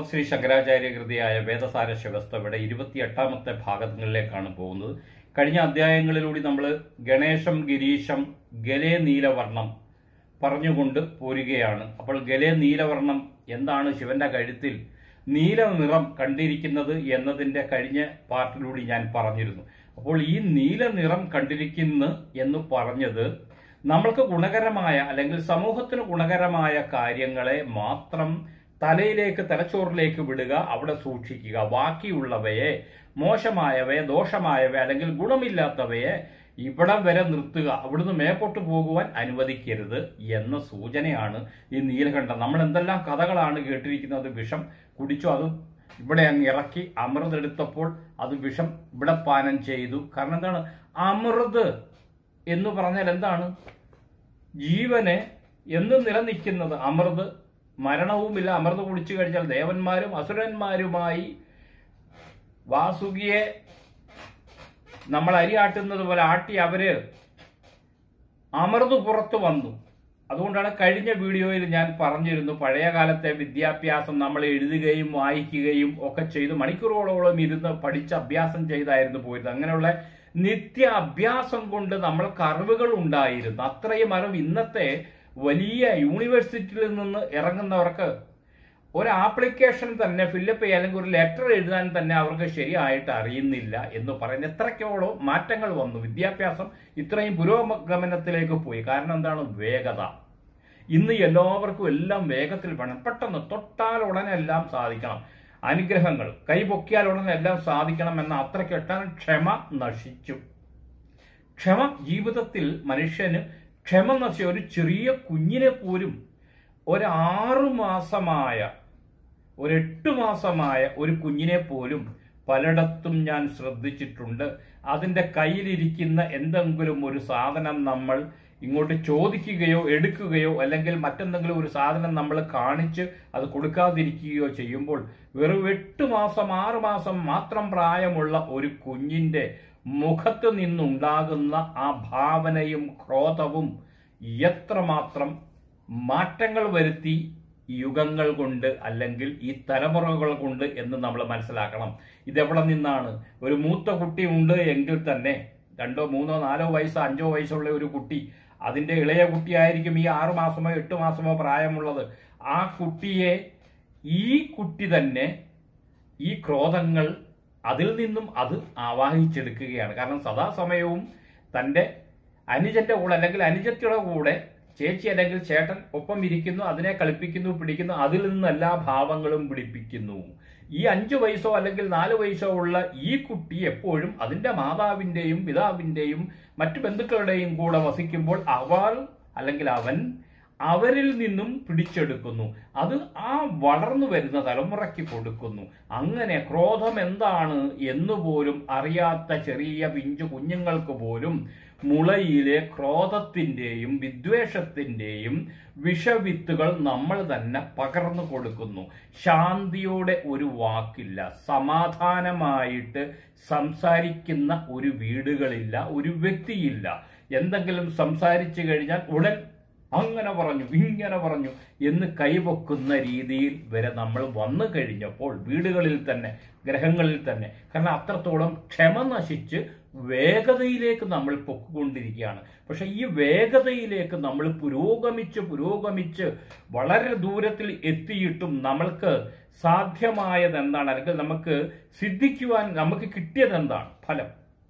ഭഗവത് ശ്രീ ശങ്കരാചാര്യകൃതിയായ വേദസാര ശിവസ്തവയുടെ 28ാമത്തെ ഭാഗങ്ങളിലേക്കാണ് പോകുന്നത്. കഴിഞ്ഞ അധ്യായങ്ങളിലൂടെ നമ്മൾ ഗണേശം ഗിരീശം ഗലേ നീലവർണം പറഞ്ഞുകൊണ്ട് പോരുകയാണ്. അപ്പോൾ ഗലേ നീലവർണം എന്താണ്, ശിവന്റെ കഴുത്തിൽ നീല നിറം കണ്ടിരിക്കുന്നത് എന്നതിൻ്റെ കഴിഞ്ഞ പാർട്ടിലൂടെ ഞാൻ പറഞ്ഞിരുന്നു. അപ്പോൾ ഈ നീല നിറം കണ്ടിരിക്കുന്നു എന്ന് പറഞ്ഞത് നമ്മൾക്ക് ഗുണകരമായ അല്ലെങ്കിൽ സമൂഹത്തിന് ഗുണകരമായ കാര്യങ്ങളെ മാത്രം തലച്ചോറിലേക്ക് വിടുക, അവിടെ സൂക്ഷിക്കുക. ബാക്കിയുള്ളവയെ, മോശമായവയെ, ദോഷമായവയെ അല്ലെങ്കിൽ ഗുണമില്ലാത്തവയെ ഇവിടം വരെ നിർത്തുക, അവിടുന്ന് മേപ്പോട്ട് പോകുവാൻ അനുവദിക്കരുത് എന്ന സൂചനയാണ് ഈ നീലകണ്ഠം. നമ്മൾ എന്തെല്ലാം കഥകളാണ് കേട്ടിരിക്കുന്നത്. വിഷം കുടിച്ചു, അത് ഇവിടെ അങ്ങ് ഇറക്കി, അമൃത് എടുത്തപ്പോൾ അത് വിഷം ഇവിടെ പാനം ചെയ്തു. കാരണം എന്താണ്, അമൃത് എന്ന് പറഞ്ഞാൽ എന്താണ്? ജീവന് എന്നും നിലനിൽക്കുന്നത് അമൃത്, മരണവുമില്ല. അമൃത് കുടിച്ചു കഴിഞ്ഞാൽ ദേവന്മാരും അസുരന്മാരുമായി വാസുകിയെ നമ്മൾ അരിയാട്ടുന്നത് പോലെ ആട്ടി അവര് അമൃത് പുറത്തു വന്നു. അതുകൊണ്ടാണ് കഴിഞ്ഞ വീഡിയോയിൽ ഞാൻ പറഞ്ഞിരുന്നു, പഴയ കാലത്തെ വിദ്യാഭ്യാസം നമ്മൾ എഴുതുകയും വായിക്കുകയും ഒക്കെ ചെയ്ത് മണിക്കൂറുകളോളം ഇരുന്ന് പഠിച്ച് അഭ്യാസം ചെയ്തായിരുന്നു പോയിരുന്നത്. അങ്ങനെയുള്ള നിത്യ അഭ്യാസം കൊണ്ട് നമ്മൾക്ക് അറിവുകൾ ഉണ്ടായിരുന്നു. അത്രയും അറിവ് ഇന്നത്തെ വലിയ യൂണിവേഴ്സിറ്റിയിൽ നിന്ന് ഇറങ്ങുന്നവർക്ക് ഒരു ആപ്ലിക്കേഷൻ തന്നെ ഫില്ലപ്പ് ചെയ്യാൻ അല്ലെങ്കിൽ ഒരു ലെറ്റർ എഴുതാൻ തന്നെ അവർക്ക് ശരിയായിട്ട് അറിയുന്നില്ല എന്ന് പറയുന്ന എത്രയ്ക്കോളം മാറ്റങ്ങൾ വന്നു. വിദ്യാഭ്യാസം ഇത്രയും പുരോഗമനത്തിലേക്ക് പോയി. കാരണം എന്താണ്? വേഗത. ഇന്ന് എല്ലാവർക്കും എല്ലാം വേഗത്തിൽ വേണം. പെട്ടെന്ന് തൊട്ടാൽ ഉടനെ എല്ലാം സാധിക്കണം. അനുഗ്രഹങ്ങൾ കൈപൊക്കിയാൽ ഉടനെ എല്ലാം സാധിക്കണം എന്ന അത്രയ്ക്ക് എട്ടാൻ ക്ഷമ നശിച്ചു. ക്ഷമ ജീവിതത്തിൽ മനുഷ്യന് ക്ഷമ നശിച്ച ഒരു ചെറിയ കുഞ്ഞിനെ പോലും ഒരു 6 മാസമായ ഒരു 8 മാസമായ ഒരു കുഞ്ഞിനെ പോലും പലയിടത്തും ഞാൻ ശ്രദ്ധിച്ചിട്ടുണ്ട്. അതിൻ്റെ കയ്യിലിരിക്കുന്ന എന്തെങ്കിലും ഒരു സാധനം നമ്മൾ ഇങ്ങോട്ട് ചോദിക്കുകയോ എടുക്കുകയോ അല്ലെങ്കിൽ മറ്റെന്തെങ്കിലും ഒരു സാധനം നമ്മൾ കാണിച്ച് അത് കൊടുക്കാതിരിക്കുകയോ ചെയ്യുമ്പോൾ വെറും 8 മാസം 6 മാസം മാത്രം പ്രായമുള്ള ഒരു കുഞ്ഞിൻ്റെ മുഖത്ത് നിന്നുണ്ടാകുന്ന ആ ഭാവനയും ക്രോധവും എത്രമാത്രം മാറ്റങ്ങൾ വരുത്തി യുഗങ്ങൾ കൊണ്ട് അല്ലെങ്കിൽ ഈ തലമുറകൾ കൊണ്ട് എന്ന് നമ്മൾ മനസ്സിലാക്കണം. ഇതെവിടെ നിന്നാണ്? ഒരു മൂത്ത കുട്ടി ഉണ്ട് എങ്കിൽ തന്നെ 2, 3, 4 വയസ്സ് 5 വയസ്സുള്ള ഒരു കുട്ടി, അതിൻ്റെ ഇളയ കുട്ടിയായിരിക്കും ഈ 6 മാസമോ 8 മാസമോ പ്രായമുള്ളത്. ആ കുട്ടിയെ ഈ കുട്ടി തന്നെ ഈ ക്രോധങ്ങൾ അതിൽ നിന്നും അത് ആവാഹിച്ചെടുക്കുകയാണ്. കാരണം സദാസമയവും തൻ്റെ അനുജന്റെ കൂടെ അല്ലെങ്കിൽ അനുജത്തിയുടെ കൂടെ ചേച്ചി അല്ലെങ്കിൽ ചേട്ടൻ ഒപ്പം ഇരിക്കുന്നു, അതിനെ കളിപ്പിക്കുന്നു, പിടിക്കുന്നു, അതിൽ നിന്ന് എല്ലാ ഭാവങ്ങളും പിടിപ്പിക്കുന്നു. ഈ 5 വയസ്സോ അല്ലെങ്കിൽ 4 വയസ്സോ ഉള്ള ഈ കുട്ടി എപ്പോഴും അതിൻ്റെ മാതാവിൻ്റെയും പിതാവിൻ്റെയും മറ്റു ബന്ധുക്കളുടെയും കൂടെ വസിക്കുമ്പോൾ അവൾ അല്ലെങ്കിൽ അവൻ അവരിൽ നിന്നും പിടിച്ചെടുക്കുന്നു. അത് ആ വളർന്നു വരുന്ന തലമുറയ്ക്ക് കൊടുക്കുന്നു. അങ്ങനെ ക്രോധം എന്താണ് എന്നുപോലും അറിയാത്ത ചെറിയ പിഞ്ചു കുഞ്ഞുങ്ങൾക്ക് പോലും മുളയിലെ ക്രോധത്തിൻ്റെയും വിദ്വേഷത്തിൻ്റെയും വിഷവിത്തുകൾ നമ്മൾ തന്നെ പകർന്നു കൊടുക്കുന്നു. ശാന്തിയോടെ ഒരു വാക്കില്ല, സമാധാനമായിട്ട് സംസാരിക്കുന്ന ഒരു വീടുകളില്ല, ഒരു വ്യക്തിയില്ല. എന്തെങ്കിലും സംസാരിച്ചു കഴിഞ്ഞാൽ ഉടൻ അങ്ങനെ പറഞ്ഞു ഇങ്ങനെ പറഞ്ഞു എന്ന് കൈവക്കുന്ന രീതിയിൽ വരെ നമ്മൾ വന്നു കഴിഞ്ഞപ്പോൾ വീടുകളിൽ തന്നെ ഗ്രഹങ്ങളിൽ തന്നെ. കാരണം അത്രത്തോളം ക്ഷമ നശിച്ച് വേഗതയിലേക്ക് നമ്മൾ പൊക്കൊണ്ടിരിക്കുകയാണ്. പക്ഷെ ഈ വേഗതയിലേക്ക് നമ്മൾ പുരോഗമിച്ച് വളരെ ദൂരത്തിൽ എത്തിയിട്ടും നമ്മൾക്ക് സാധ്യമായത് എന്താണ്, അല്ലെങ്കിൽ നമുക്ക് സിദ്ധിക്കുവാൻ നമുക്ക് കിട്ടിയത് എന്താണ്? ഫലം.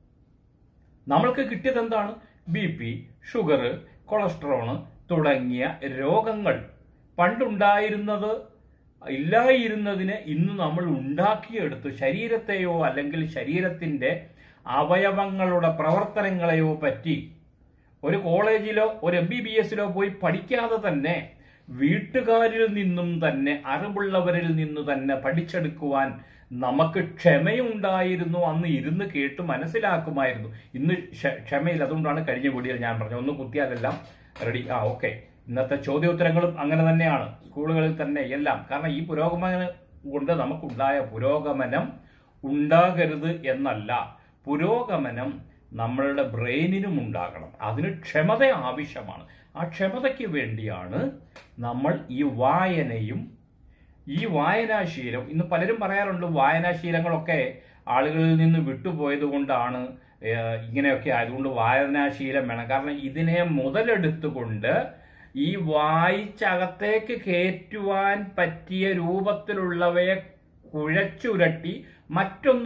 നമ്മൾക്ക് കിട്ടിയത് എന്താണ്? BP, ഷുഗർ, കൊളസ്ട്രോള് തുടങ്ങിയ രോഗങ്ങൾ. പണ്ടുണ്ടായിരുന്നത് ഇല്ലായിരുന്നതിനെ ഇന്ന് നമ്മൾ ഉണ്ടാക്കിയെടുത്തു. ശരീരത്തെയോ അല്ലെങ്കിൽ ശരീരത്തിൻ്റെ അവയവങ്ങളുടെ പ്രവർത്തനങ്ങളെയോ പറ്റി ഒരു കോളേജിലോ ഒരു MBBSലോ പോയി പഠിക്കാതെ തന്നെ വീട്ടുകാരിൽ നിന്നും തന്നെ അറിവുള്ളവരിൽ നിന്ന് തന്നെ പഠിച്ചെടുക്കുവാൻ നമുക്ക് ക്ഷമയുണ്ടായിരുന്നു. അന്ന് ഇരുന്ന് കേട്ട് മനസ്സിലാക്കുമായിരുന്നു. ഇന്ന് ക്ഷമയില്ല. അതുകൊണ്ടാണ് കഴിഞ്ഞ വീഡിയോയിൽ ഞാൻ പറഞ്ഞത്, ഒന്ന് കുത്തിയാലെല്ലാം റെഡി. ഓക്കെ. ഇന്നത്തെ ചോദ്യോത്തരങ്ങളും അങ്ങനെ തന്നെയാണ്, സ്കൂളുകളിൽ തന്നെ എല്ലാം. കാരണം ഈ പുരോഗമനം കൊണ്ട് നമുക്കുണ്ടായ പുരോഗമനം ഉണ്ടാകരുത് എന്നല്ല, പുരോഗമനം നമ്മളുടെ ബ്രെയിനിനും ഉണ്ടാകണം. അതിന് ക്ഷമത ആവശ്യമാണ്. ആ ക്ഷമതയ്ക്ക് വേണ്ടിയാണ് നമ്മൾ ഈ വായനയും ഈ വായനാശീലം ഇന്ന് പലരും പറയാറുണ്ട്, വായനാശീലങ്ങളൊക്കെ ആളുകളിൽ നിന്ന് വിട്ടുപോയത് കൊണ്ടാണ് ഇങ്ങനെയൊക്കെ ആയതുകൊണ്ട് വായനാശീലം വേണം. കാരണം ഇതിനെ മുതലെടുത്തുകൊണ്ട് ഈ വായിച്ചകത്തേക്ക് കയറ്റുവാൻ പറ്റിയ രൂപത്തിലുള്ളവയെ കുഴച്ചുരട്ടി മറ്റൊന്ന്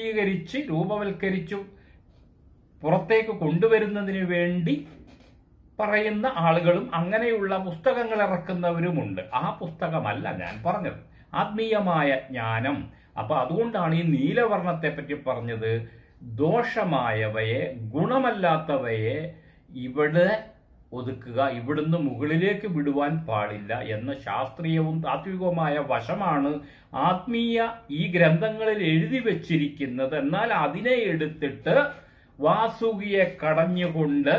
രൂപവൽക്കരിച്ചു പുറത്തേക്ക് കൊണ്ടുവരുന്നതിന് വേണ്ടി പറയുന്ന ആളുകളും അങ്ങനെയുള്ള പുസ്തകങ്ങൾ ഇറക്കുന്നവരുമുണ്ട്. ആ പുസ്തകമല്ല ഞാൻ പറഞ്ഞത്, ആത്മീയമായ ജ്ഞാനം. അപ്പൊ അതുകൊണ്ടാണ് ഈ നീലവർണ്ണത്തെ പറ്റി പറഞ്ഞത്. ദോഷമായവയെ, ഗുണമല്ലാത്തവയെ ഇവിടെ ഒതുക്കുക, ഇവിടുന്ന് മുകളിലേക്ക് വിടുവാൻ പാടില്ല എന്ന ശാസ്ത്രീയവും താത്വികവുമായ വശമാണ് ആത്മീയ ഈ ഗ്രന്ഥങ്ങളിൽ എഴുതി വച്ചിരിക്കുന്നത്. എന്നാൽ അതിനെ എടുത്തിട്ട് വാസുകിയെ കടഞ്ഞുകൊണ്ട്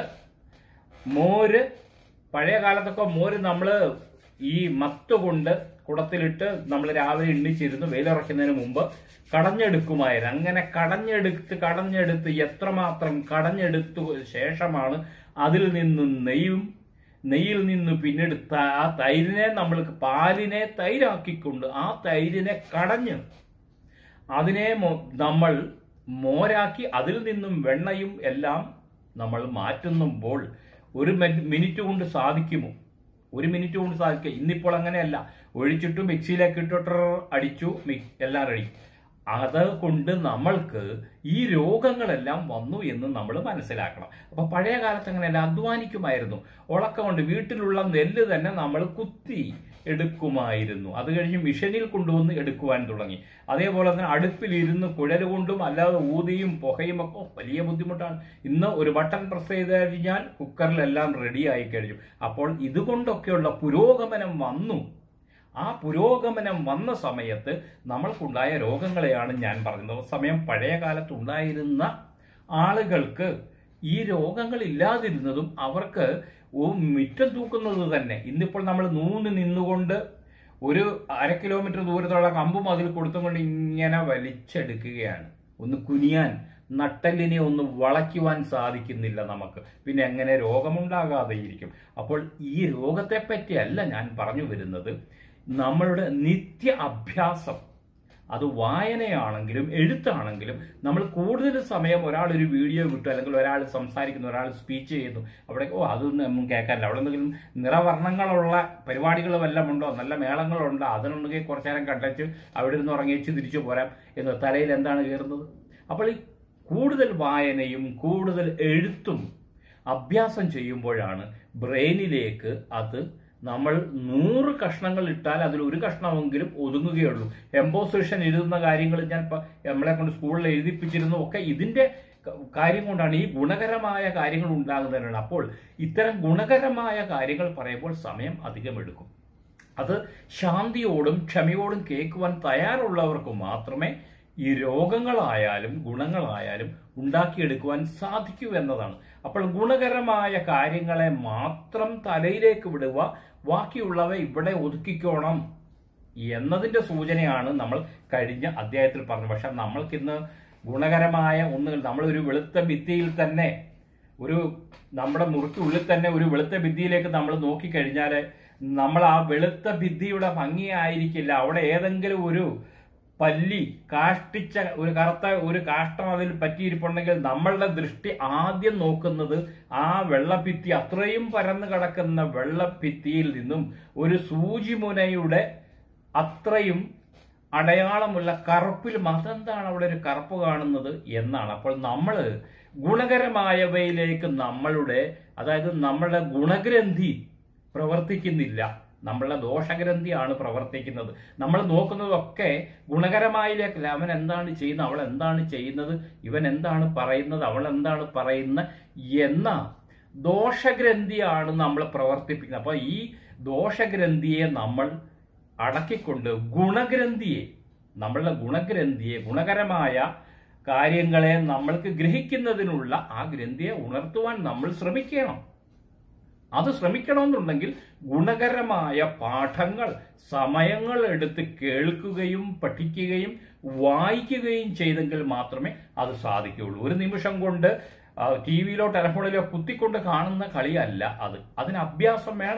മോര്, പഴയ കാലത്തൊക്കെ മോര് നമ്മൾ ഈ മത്ത് കൊണ്ട് കുടത്തിലിട്ട് നമ്മൾ രാവിലെ എണ്ണിച്ചിരുന്നു വെയിലിറക്കുന്നതിന് മുമ്പ് കടഞ്ഞെടുക്കുമായിരുന്നു. അങ്ങനെ കടഞ്ഞെടുത്ത് എത്രമാത്രം കടഞ്ഞെടുത്ത ശേഷമാണ് അതിൽ നിന്നും നെയ്യിൽ നിന്ന് പിന്നെടുത്ത ആ തൈരിനെ നമ്മൾക്ക് പാലിനെ തൈരാക്കിക്കൊണ്ട് ആ തൈരിനെ കടഞ്ഞ് അതിനെ നമ്മൾ മോരാക്കി അതിൽ നിന്നും വെണ്ണയും എല്ലാം നമ്മൾ മാറ്റുമ്പോൾ ഒരു മിനിറ്റ് കൊണ്ട് സാധിക്കുമോ? ഒരു മിനിറ്റ് കൊണ്ട് സാധിക്കുക. ഇന്നിപ്പോൾ അങ്ങനെയല്ല, ഒഴിച്ചിട്ട് മിക്സിയിലേക്ക് ഇട്ടിട്ട് അടിച്ചു, എല്ലാം റെഡി. അതുകൊണ്ട് നമ്മൾക്ക് ഈ രോഗങ്ങളെല്ലാം വന്നു എന്ന് നമ്മൾ മനസ്സിലാക്കണം. അപ്പൊ പഴയ കാലത്ത് അങ്ങനെയല്ല, അധ്വാനിക്കുമായിരുന്നു. ഉളക്കം കൊണ്ട് വീട്ടിലുള്ള നെല്ല് തന്നെ നമ്മൾ കുത്തി എടുക്കുമായിരുന്നു. അത് കഴിഞ്ഞ് മിഷനിൽ കൊണ്ടുവന്ന് എടുക്കുവാൻ തുടങ്ങി. അതേപോലെ തന്നെ അടുപ്പിലിരുന്ന് കുഴൽ കൊണ്ടും അല്ലാതെ ഊതിയും പുകയും ഒക്കെ വലിയ ബുദ്ധിമുട്ടാണ്. ഇന്ന് ഒരു ബട്ടൺ പ്രസ് ചെയ്ത് കഴിഞ്ഞാൽ കുക്കറിലെല്ലാം റെഡി ആയി കഴിഞ്ഞു. അപ്പോൾ ഇതുകൊണ്ടൊക്കെയുള്ള പുരോഗമനം വന്നു. ആ പുരോഗമനം വന്ന സമയത്ത് നമ്മൾക്കുണ്ടായ രോഗങ്ങളെയാണ് ഞാൻ പറഞ്ഞത്. സമയം പഴയ കാലത്തുണ്ടായിരുന്ന ആളുകൾക്ക് ഈ രോഗങ്ങൾ ഇല്ലാതിരുന്നതും അവർക്ക് മിറ്റം തൂക്കുന്നത് തന്നെ. ഇന്നിപ്പോൾ നമ്മൾ നിന്നുകൊണ്ട് ഒരു 1/2 കിലോമീറ്റർ ദൂരത്തുള്ള കമ്പും അതിൽ കൊടുത്തുകൊണ്ട് ഇങ്ങനെ വലിച്ചെടുക്കുകയാണ്. ഒന്ന് കുനിയാൻ, നട്ടലിനെ ഒന്ന് വളയ്ക്കുവാൻ സാധിക്കുന്നില്ല നമുക്ക്. പിന്നെ എങ്ങനെ രോഗമുണ്ടാകാതെ ഇരിക്കും? അപ്പോൾ ഈ രോഗത്തെ പറ്റിയല്ല ഞാൻ പറഞ്ഞു വരുന്നത്. നമ്മളുടെ നിത്യ അഭ്യാസം, അത് വായനയാണെങ്കിലും എഴുത്താണെങ്കിലും, നമ്മൾ കൂടുതൽ സമയം ഒരാൾ ഒരു വീഡിയോ വിട്ടു, അല്ലെങ്കിൽ ഒരാൾ സംസാരിക്കുന്നു, ഒരാൾ സ്പീച്ച് ചെയ്യുന്നു, അവിടെ അതൊന്നും കേൾക്കാനില്ല. അവിടെ എന്തെങ്കിലും നിറവർണ്ണങ്ങളുള്ള പരിപാടികൾ വല്ലതും ഉണ്ടോ, നല്ല മേളങ്ങളുണ്ടോ, അതിനുണ്ടെങ്കിൽ കുറച്ചു നേരം കണ്ടച്ച് അവിടെ നിന്ന് ഉറങ്ങിച്ച് തിരിച്ചു പോരാം എന്ന് തലയിൽ എന്താണ് കയറുന്നത്? അപ്പോൾ ഈ കൂടുതൽ വായനയും കൂടുതൽ എഴുത്തും അഭ്യാസം ചെയ്യുമ്പോഴാണ് ബ്രെയിനിലേക്ക് അത് നമ്മൾ 100 കഷ്ണങ്ങൾ ഇട്ടാൽ അതിൽ ഒരു കഷ്ണമെങ്കിലും ഒതുങ്ങുകയുള്ളൂ. എംബോസിഷൻ എഴുതുന്ന കാര്യങ്ങൾ ഞാൻ നമ്മളെ കൊണ്ട് സ്കൂളിൽ എഴുതിപ്പിച്ചിരുന്നു ഒക്കെ ഇതിന്റെ കാര്യം കൊണ്ടാണ്. ഈ ഗുണകരമായ കാര്യങ്ങൾ ഉണ്ടാകുന്നതിനാണ്. അപ്പോൾ ഇത്തരം ഗുണകരമായ കാര്യങ്ങൾ പറയുമ്പോൾ സമയം അധികം എടുക്കും. അത് ശാന്തിയോടും ക്ഷമയോടും കേൾക്കുവാൻ തയ്യാറുള്ളവർക്ക് മാത്രമേ ഈ രോഗങ്ങളായാലും ഗുണങ്ങളായാലും ഉണ്ടാക്കിയെടുക്കുവാൻ സാധിക്കൂ എന്നതാണ്. അപ്പോൾ ഗുണകരമായ കാര്യങ്ങളെ മാത്രം തലയിലേക്ക് വിടുക, ബാക്കിയുള്ളവ ഇവിടെ ഒതുക്കിക്കോണം എന്നതിന്റെ സൂചനയാണ് നമ്മൾ കഴിഞ്ഞ അധ്യായത്തിൽ പറഞ്ഞത്. പക്ഷെ നമ്മൾക്കിന്ന് ഗുണകരമായ ഒന്നുകൾ, നമ്മളൊരു വെളുത്ത ഭിത്തിയിൽ തന്നെ, നമ്മുടെ മുറിക്കുള്ളിൽ തന്നെ ഒരു വെളുത്ത ഭിത്തിയിലേക്ക് നമ്മൾ നോക്കിക്കഴിഞ്ഞാൽ നമ്മൾ ആ വെളുത്ത ഭിത്തിയുടെ ഭംഗിയായിരിക്കില്ല. അവിടെ ഏതെങ്കിലും ഒരു പല്ലി കാഷ്ടിച്ച ഒരു കാഷ്ടം അതിൽ പറ്റിയിരിപ്പുണ്ടെങ്കിൽ നമ്മളുടെ ദൃഷ്ടി ആദ്യം നോക്കുന്നത് ആ വെള്ളഭിത്തി, അത്രയും പരന്നു കിടക്കുന്ന വെള്ളഭിത്തിയിൽ നിന്നും ഒരു സൂചിമുനയുടെ അത്രയും അടയാളമുള്ള കറുപ്പിൽ അതെന്താണ് അവിടെ ഒരു കറുപ്പ് കാണുന്നത് എന്നാണ്. അപ്പോൾ നമ്മൾ ഗുണകരമായവയിലേക്ക് അതായത് നമ്മളുടെ ഗുണഗ്രന്ഥി പ്രവർത്തിക്കുന്നില്ല, നമ്മളുടെ ദോഷഗ്രന്ഥിയാണ് പ്രവർത്തിക്കുന്നത്. നമ്മൾ നോക്കുന്നതൊക്കെ ഗുണകരമായിലേക്കല്ല. അവൻ എന്താണ് ചെയ്യുന്നത്, അവൾ എന്താണ് ചെയ്യുന്നത്, ഇവൻ എന്താണ് പറയുന്നത്, അവൾ എന്താണ് പറയുന്നത് എന്ന ദോഷഗ്രന്ഥിയാണ് നമ്മൾ പ്രവർത്തിപ്പിക്കുന്നത്. അപ്പൊ ഈ ദോഷഗ്രന്ഥിയെ നമ്മൾ അടക്കിക്കൊണ്ട് നമ്മളുടെ ഗുണഗ്രന്ഥിയെ, ഗുണകരമായ കാര്യങ്ങളെ നമ്മൾക്ക് ഗ്രഹിക്കുന്നതിനുള്ള ആ ഗ്രന്ഥിയെ ഉണർത്തുവാൻ നമ്മൾ ശ്രമിക്കണം. അത് ശ്രമിക്കണമെന്നുണ്ടെങ്കിൽ ഗുണകരമായ പാഠങ്ങൾ സമയങ്ങൾ എടുത്ത് കേൾക്കുകയും പഠിക്കുകയും വായിക്കുകയും ചെയ്തെങ്കിൽ മാത്രമേ അത് സാധിക്കുകയുള്ളൂ. ഒരു നിമിഷം കൊണ്ട് ടി വിയിലോ ടെലഫോണിലോ കുത്തിക്കൊണ്ട് കാണുന്ന കളിയല്ല അത്. അതിന് അഭ്യാസം വേണം.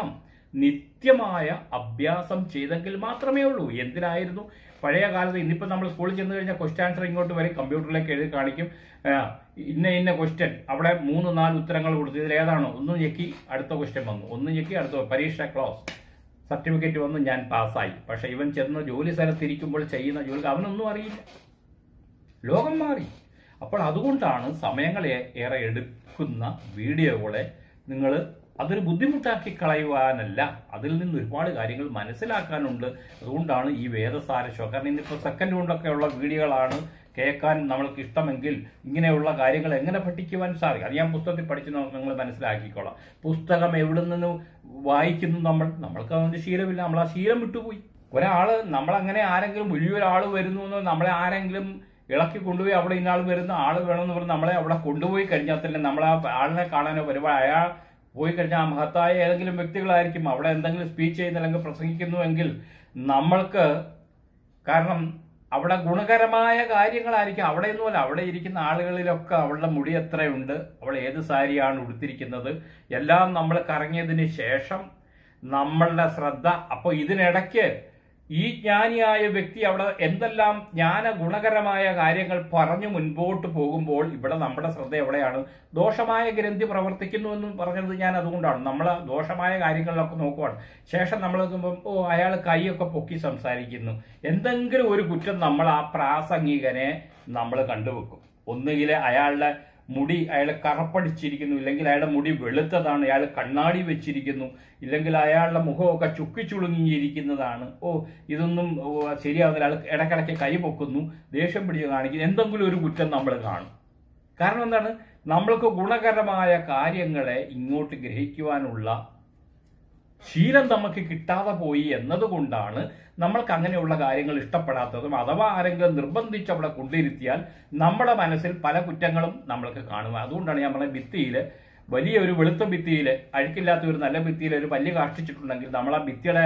നിത്യമായ അഭ്യാസം ചെയ്തെങ്കിൽ മാത്രമേ ഉള്ളൂ. എന്തിനായിരുന്നു പഴയ കാലത്ത്? ഇന്നിപ്പോൾ നമ്മൾ സ്കൂളിൽ ചെന്ന് കഴിഞ്ഞാൽ ക്വസ്റ്റ്യൻ ആൻസർ ഇങ്ങോട്ട് വരും, കമ്പ്യൂട്ടറിലേക്ക് എഴുതി കാണിക്കും, ഇന്ന ക്വസ്റ്റ്യൻ, അവിടെ 3-4 ഉത്തരങ്ങൾ കൊടുത്തു, ഇതിൽ ഏതാണോ ഒന്ന് ഞെക്കി അടുത്ത ക്വസ്റ്റ്യൻ വന്നു, ഒന്ന് ഞെക്കി അടുത്ത പരീക്ഷ ക്ലോസ്, സർട്ടിഫിക്കറ്റ് വന്നു, ഞാൻ പാസ്സായി. പക്ഷെ ഇവൻ ചെന്ന് ജോലി സ്ഥലത്തിരിക്കുമ്പോൾ ചെയ്യുന്ന ജോലി അവനൊന്നും അറിയില്ല. ലോകം മാറി. അപ്പോൾ അതുകൊണ്ടാണ് സമയങ്ങൾ ഏറെ എടുക്കുന്ന വീഡിയോകളെ നിങ്ങൾ അതൊരു ബുദ്ധിമുട്ടാക്കി കളയുവാനല്ല, അതിൽ നിന്ന് ഒരുപാട് കാര്യങ്ങൾ മനസ്സിലാക്കാനുണ്ട്. അതുകൊണ്ടാണ് ഈ വേദസാരശോ. കാരണം ഇന്നിപ്പോൾ സെക്കൻഡ് കൊണ്ടൊക്കെയുള്ള വീഡിയോകളാണ് കേൾക്കാൻ നമ്മൾക്ക് ഇഷ്ടമെങ്കിൽ ഇങ്ങനെയുള്ള കാര്യങ്ങൾ എങ്ങനെ പഠിക്കുവാൻ സാധിക്കും? അത് ഞാൻ പുസ്തകത്തിൽ പഠിച്ച് നിങ്ങൾ മനസ്സിലാക്കിക്കോളാം. പുസ്തകം എവിടെ നിന്ന് വായിക്കുന്നു നമ്മൾക്ക് അതിൻ്റെ ശീലമില്ല, നമ്മൾ ആ ശീലം വിട്ടുപോയി. നമ്മളങ്ങനെ ആരെങ്കിലും വലിയൊരാൾ വരുന്നു എന്ന് നമ്മളെ ആരെങ്കിലും ഇളക്കി കൊണ്ടുപോയി അവിടെ ഇന്നാൾ വരുന്ന ആൾ വേണമെന്ന് പറഞ്ഞ് നമ്മളെ അവിടെ കൊണ്ടുപോയി കഴിഞ്ഞാൽ തന്നെ നമ്മൾ ആ ആളിനെ കാണാനോ വരുമ്പോൾ അയാൾ പോയി കഴിഞ്ഞാൽ ആ മഹത്തായ ഏതെങ്കിലും വ്യക്തികളായിരിക്കും അവിടെ എന്തെങ്കിലും സ്പീച്ച് ചെയ്യുന്ന അല്ലെങ്കിൽ പ്രസംഗിക്കുന്നുവെങ്കിൽ നമ്മൾക്ക്, കാരണം അവിടെ ഗുണകരമായ കാര്യങ്ങളായിരിക്കും. അവിടെയൊന്നുമല്ല, അവിടെ ഇരിക്കുന്ന ആളുകളിലൊക്കെ അവളുടെ മുടി എത്രയുണ്ട്, അവൾ ഏത് സാരിയാണ് ഉടുത്തിരിക്കുന്നത്, എല്ലാം നമ്മൾ കറങ്ങിയതിന് ശേഷം നമ്മളുടെ ശ്രദ്ധ. അപ്പോൾ ഇതിനിടയ്ക്ക് ഈ ജ്ഞാനിയായ വ്യക്തി അവിടെ എന്തെല്ലാം ഗുണകരമായ കാര്യങ്ങൾ പറഞ്ഞു മുൻപോട്ട് പോകുമ്പോൾ ഇവിടെ നമ്മുടെ ശ്രദ്ധ എവിടെയാണ്? ദോഷമായ ഗ്രന്ഥി പ്രവർത്തിക്കുന്നു എന്ന് പറഞ്ഞത് ഞാൻ അതുകൊണ്ടാണ്. നമ്മൾ ദോഷമായ കാര്യങ്ങളിലൊക്കെ നോക്കുവാണ്. ശേഷം നമ്മൾ നോക്കുമ്പോൾ അയാൾ കൈയൊക്കെ പൊക്കി സംസാരിക്കുന്നു, എന്തെങ്കിലും ഒരു കുറ്റം നമ്മൾ ആ പ്രാസംഗികനെ നമ്മൾ കണ്ടുവെക്കും. ഒന്നുകിൽ അയാളുടെ മുടി അയാൾ കറപ്പടിച്ചിരിക്കുന്നു, ഇല്ലെങ്കിൽ അയാളുടെ മുടി വെളുത്തതാണ്, അയാൾ കണ്ണാടി വെച്ചിരിക്കുന്നു, ഇല്ലെങ്കിൽ അയാളുടെ മുഖമൊക്കെ ചുക്കിച്ചുളുങ്ങിയിരിക്കുന്നതാണ്. ഇതൊന്നും ശരിയാവുന്നില്ല, അയാൾ ഇടയ്ക്കിടയ്ക്ക് കൈ പൊക്കുന്നു, ദേഷ്യം പിടിച്ച് കാണിക്കുന്നു, എന്തെങ്കിലും ഒരു കുറ്റം നമ്മൾ കാണും. കാരണം എന്താണ്? നമ്മൾക്ക് ഗുണകരമായ കാര്യങ്ങളെ ഇങ്ങോട്ട് ഗ്രഹിക്കുവാനുള്ള ശീലം നമുക്ക് കിട്ടാതെ പോയി എന്നതുകൊണ്ടാണ് നമ്മൾക്ക് അങ്ങനെയുള്ള കാര്യങ്ങൾ ഇഷ്ടപ്പെടാത്തതും. അഥവാ ആരെങ്കിലും നിർബന്ധിച്ച് അവിടെ കൊണ്ടിരുത്തിയാൽ നമ്മുടെ മനസ്സിൽ പല കുറ്റങ്ങളും നമ്മൾക്ക് കാണുക. അതുകൊണ്ടാണ് ഞാൻ പറഞ്ഞ ഭിത്തിയിൽ, വലിയ ഒരു വെളുത്ത ഭിത്തിയിൽ, അഴുക്കില്ലാത്ത ഒരു നല്ല ഭിത്തിയിൽ ഒരു പല്ല് കാഷ്ടിച്ചിട്ടുണ്ടെങ്കിൽ നമ്മൾ ആ ഭിത്തിയുടെ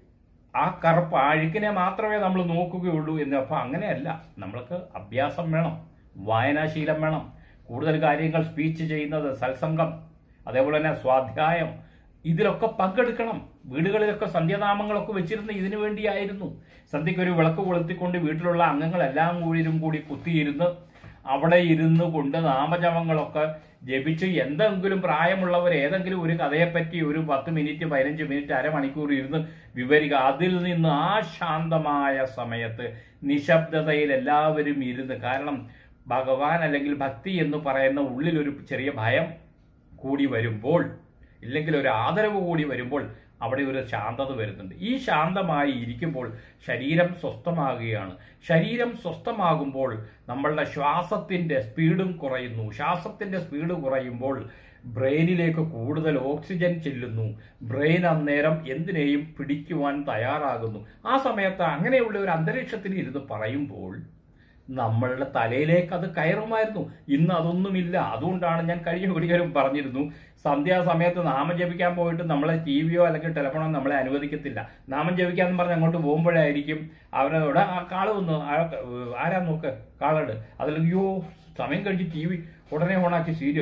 ആ കറുപ്പ് അഴുക്കിനെ മാത്രമേ നമ്മൾ നോക്കുകയുള്ളൂ എന്ന്. അപ്പോൾ അങ്ങനെയല്ല, നമ്മൾക്ക് അഭ്യാസം വേണം, വായനാശീലം വേണം, കൂടുതൽ കാര്യങ്ങൾ സ്പീച്ച് ചെയ്യുന്നത്, സത്സംഗം, അതേപോലെ തന്നെ സ്വാധ്യായം, ഇതിലൊക്കെ പങ്കെടുക്കണം. വീടുകളിലൊക്കെ സന്ധ്യാനാമങ്ങളൊക്കെ വെച്ചിരുന്ന ഇതിനു വേണ്ടിയായിരുന്നു. സന്ധ്യയ്ക്ക് ഒരു വിളക്ക് കൊളുത്തിക്കൊണ്ട് വീട്ടിലുള്ള അംഗങ്ങളെല്ലാം കൂടി കുത്തിയിരുന്ന് അവിടെ ഇരുന്ന് കൊണ്ട് നാമജപങ്ങളൊക്കെ ജപിച്ച് എന്തെങ്കിലും പ്രായമുള്ളവർ ഏതെങ്കിലും ഒരു കഥയെപ്പറ്റി ഒരു 10 മിനിറ്റ് 15 മിനിറ്റ് അരമണിക്കൂർ ഇരുന്ന് വിവരിക. അതിൽ നിന്ന് ആ ശാന്തമായ സമയത്ത് നിശബ്ദതയിൽ എല്ലാവരും ഇരുന്ന്, കാരണം ഭഗവാൻ അല്ലെങ്കിൽ ഭക്തി എന്ന് പറയുന്ന ഉള്ളിലൊരു ചെറിയ ഭയം കൂടി വരുമ്പോൾ, ഇല്ലെങ്കിൽ ഒരു ആദരവ് കൂടി വരുമ്പോൾ അവിടെ ഒരു ശാന്തത വരുന്നുണ്ട്. ഈ ശാന്തമായി ഇരിക്കുമ്പോൾ ശരീരം സ്വസ്ഥമാകുകയാണ്. ശരീരം സ്വസ്ഥമാകുമ്പോൾ നമ്മളുടെ ശ്വാസത്തിന്റെ സ്പീഡും കുറയുന്നു. ശ്വാസത്തിന്റെ സ്പീഡ് കുറയുമ്പോൾ ബ്രെയിനിലേക്ക് കൂടുതൽ ഓക്സിജൻ ചെല്ലുന്നു. ബ്രെയിൻ അന്നേരം എന്തിനേയും പിടിക്കുവാൻ തയ്യാറാകുന്നു. ആ സമയത്ത് അങ്ങനെയുള്ള ഒരു അന്തരീക്ഷത്തിൽ ഇരുന്ന് പറയുമ്പോൾ നമ്മളുടെ തലയിലേക്ക് അത് കയറുമായിരുന്നു. ഇന്ന് അതൊന്നുമില്ല. അതുകൊണ്ടാണ് ഞാൻ കഴിഞ്ഞ വീഡിയോയിലും പറഞ്ഞിരുന്നു, സന്ധ്യാസമയത്ത് നാമം ജപിക്കാൻ പോയിട്ട് നമ്മളെ ടിവിയോ അല്ലെങ്കിൽ ടെലിഫോണോ നമ്മളെ അനുവദിക്കത്തില്ല. നാമം ജപിക്കാന്ന് പറഞ്ഞ് അങ്ങോട്ട് പോകുമ്പോഴായിരിക്കും അവനോട് ആ കാള് വന്നു, ആരാ നോക്ക് കാളുണ്ട്, അതിലയ്യോ സമയം കഴിച്ച് TV ഉടനെ ഓണാക്കി സീരിയോ,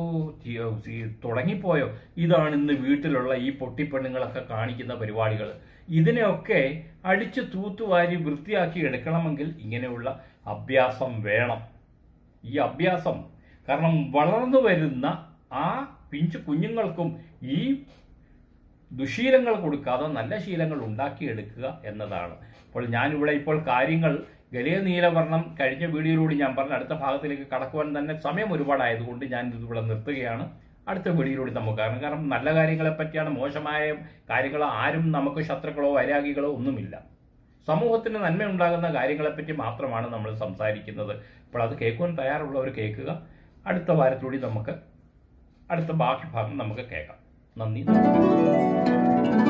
തുടങ്ങിപ്പോയോ. ഇതാണ് ഇന്ന് വീട്ടിലുള്ള ഈ പൊട്ടിപ്പെണ്ണുങ്ങളൊക്കെ കാണിക്കുന്ന പരിപാടികൾ. ഇതിനെയൊക്കെ അടിച്ച് തൂത്തുവാരി വൃത്തിയാക്കി എടുക്കണമെങ്കിൽ ഇങ്ങനെയുള്ള അഭ്യാസം വേണം. ഈ അഭ്യാസം, കാരണം വളർന്നു വരുന്ന ആ പിഞ്ചു കുഞ്ഞുങ്ങൾക്കും ഈ ദുശീലങ്ങൾ കൊടുക്കാതെ നല്ല ശീലങ്ങൾ ഉണ്ടാക്കിയെടുക്കുക എന്നതാണ്. അപ്പോൾ ഞാനിവിടെ കാര്യങ്ങൾ ഗലിയ നീലവർണ്ണം കഴിഞ്ഞ വീഡിയോയിലൂടെ ഞാൻ പറഞ്ഞ അടുത്ത ഭാഗത്തിലേക്ക് കടക്കുവാൻ തന്നെ സമയം ഒരുപാടായതുകൊണ്ട് ഞാൻ ഇതിവിടെ നിർത്തുകയാണ്. അടുത്ത വീഡിയോയിലൂടെ നമുക്ക് കാരണം നല്ല കാര്യങ്ങളെ പറ്റിയാണ്. മോശമായ കാര്യങ്ങൾ ആരും നമുക്ക് ശത്രുക്കളോ വൈരാഗികളോ ഒന്നുമില്ല. സമൂഹത്തിന് നന്മയുണ്ടാകുന്ന കാര്യങ്ങളെപ്പറ്റി മാത്രമാണ് നമ്മൾ സംസാരിക്കുന്നത്. അപ്പോൾ അത് കേൾക്കുവാൻ തയ്യാറുള്ളവർ കേൾക്കുക. അടുത്ത വാരത്തിലൂടെ നമുക്ക് അടുത്ത ബാക്കി ഭാഗം നമുക്ക് കേൾക്കാം. നന്ദി.